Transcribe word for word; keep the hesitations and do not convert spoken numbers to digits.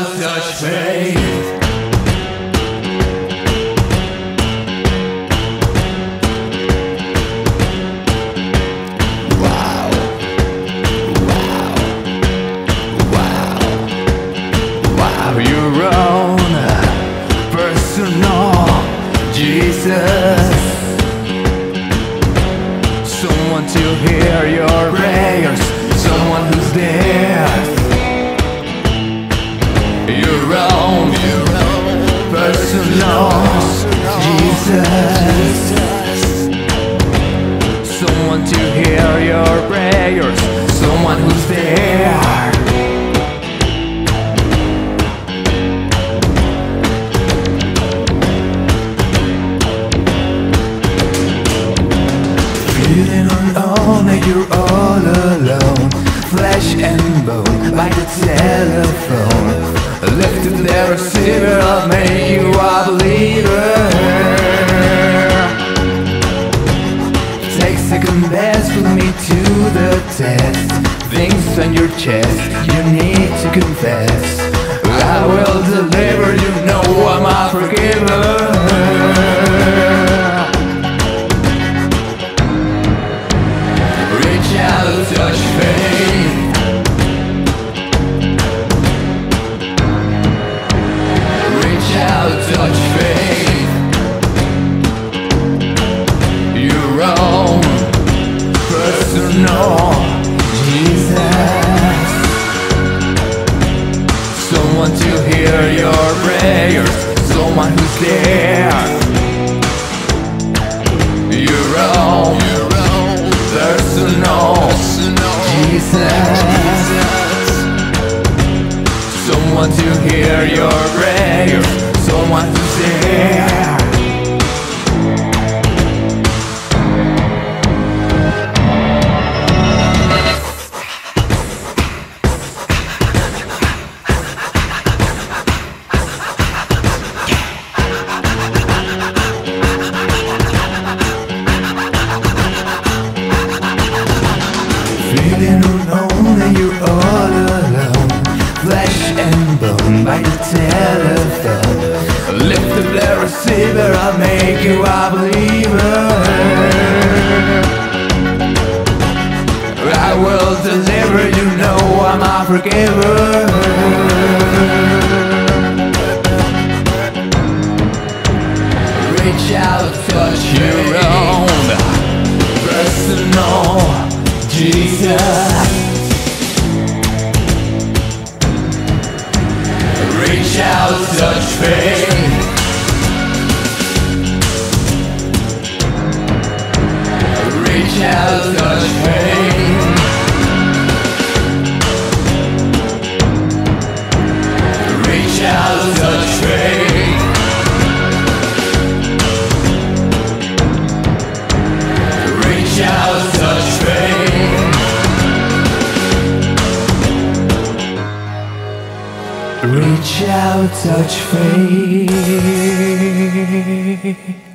out, touch faith. Wow, wow, wow, wow. Your own personal Jesus, someone to hear your prayers, someone who's there. Your own, your own personal Jesus, someone to hear your prayers, someone who's there. Feeling alone that you're all alone, flesh and bone by the telephone. Lifted there, receiver, I'll make you a believer. Take second best, put me to the test. Things on your chest, you need to confess. I will deliver, you know I'm a forgiver. Reach out, touch faith. Touch faith. Your own personal Jesus, someone to hear your prayers, someone who's there. Your own, your own personal Jesus, someone to hear your prayers, someone who's there. Feeling alone and you're all alone, flesh and bone by the telephone. Lift up the receiver, I'll make you a believer. I will deliver, you know I'm a forgiver. Reach out, touch your own personal Jesus. Reach out, touch faith. Reach out, touch faith. Reach out, touch faith. Reach out, touch faith. Reach out, touch faith.